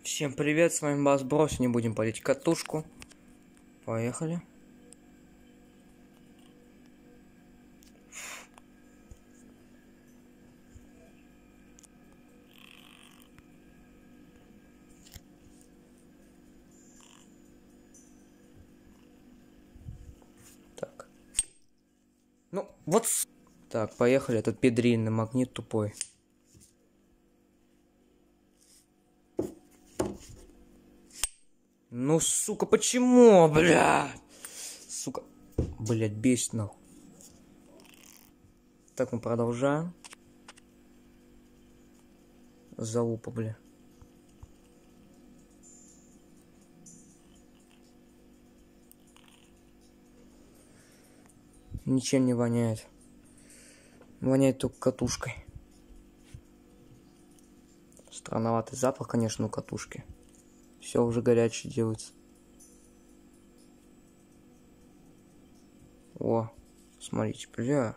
Всем привет, с вами Бас Бро. Сегодня будем палить катушку. Поехали. Так. Ну, вот. Так, поехали. Этот педрильный магнит тупой. Ну, сука, почему, бля? Сука. Блять, бесит нахуй. Так, мы продолжаем. Залупа, бля. Ничем не воняет. Воняет только катушкой. Странноватый запах, конечно, у катушки. Все уже горячее делается. О, смотрите, бля.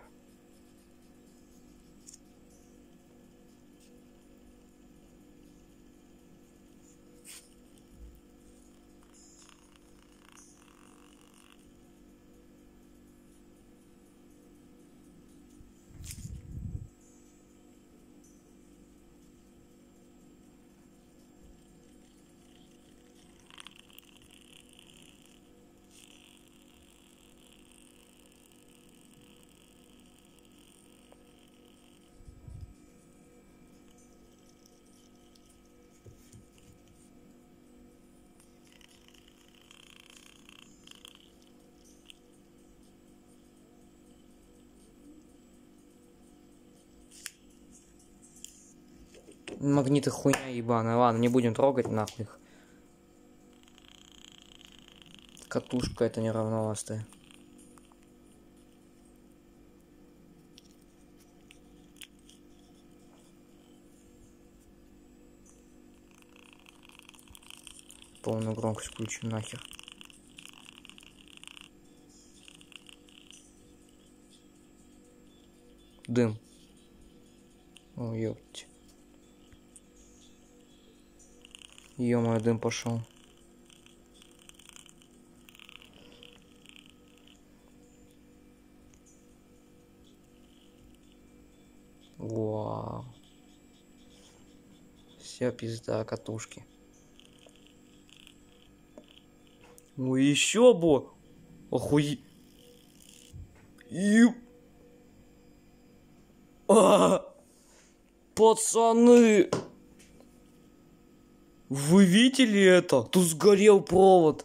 Магниты хуйня ебаная. Ладно, не будем трогать нахуй их. Катушка это не равновластая. Полную громкость включу нахер. Дым. О, ёпть. Ё-моё, дым пошел. Вау. Вся пизда катушки. Ну еще бы. Охуеть. Пацаны. Вы видели это? Тут сгорел провод.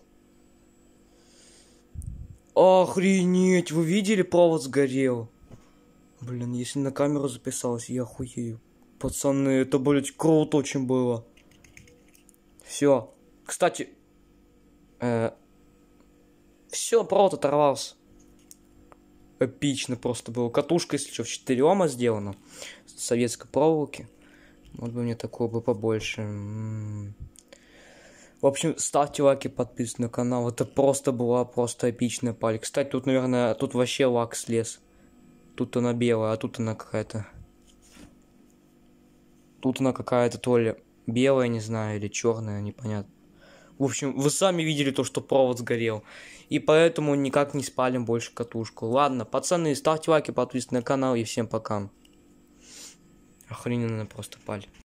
Охренеть. Вы видели, провод сгорел? Блин, если на камеру записалось, я охуею. Пацаны, это, блядь, круто очень было. Все. Кстати. Все, провод оторвался. Эпично просто было. Катушка, если что, в 4 Ома сделана. С советской проволоки. Вот бы мне такого бы побольше. В общем, ставьте лайки, подписывайтесь на канал. Это просто была эпичная паль. Кстати, тут, наверное, тут вообще лак слез. Тут она белая, а тут она какая-то... Тут она какая-то то ли белая, не знаю, или черная, непонятно. В общем, вы сами видели то, что провод сгорел. И поэтому никак не спалим больше катушку. Ладно, пацаны, ставьте лайки, подписывайтесь на канал и всем пока. Охрененная просто паль.